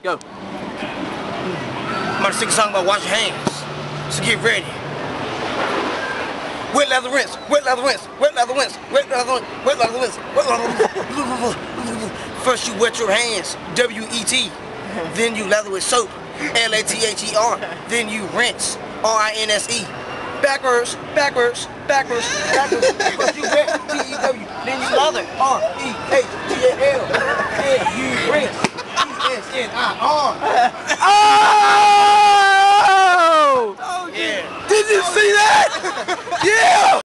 Go. I'm about to sing a song about wash your hands. So get ready. Wet leather rinse, wet leather rinse, wet leather rinse, wet leather rinse, wet leather rinse, wet leather rinse. First you wet your hands, W-E-T. Then you lather with soap, L-A-T-H-E-R. Then you rinse, R-I-N-S-E. Backwards, backwards, backwards, backwards. First you wet, T-E-W. Then you lather, R-E-H-T-A-L. Then you rinse, E-S-N-I-R.